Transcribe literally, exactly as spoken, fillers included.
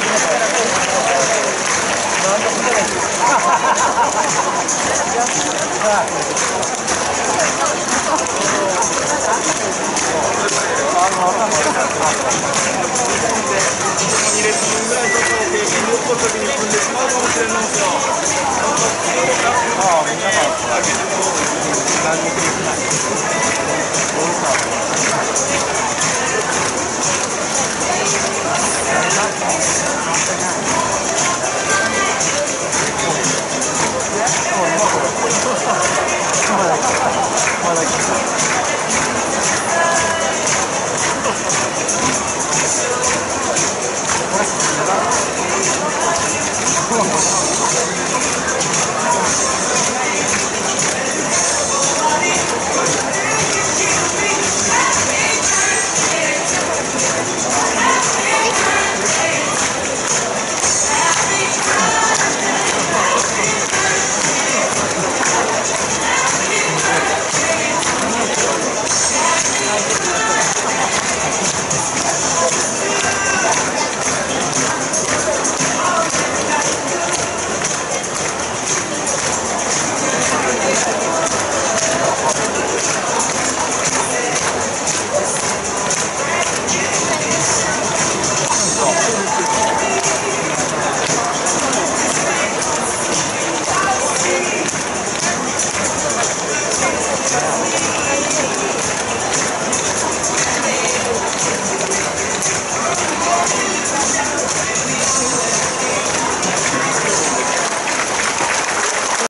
に列分ぐらいちょっと経験に起こるときに踏んでしまうかもしれないんですよ。ああ、みんなが開けても何も気にしない。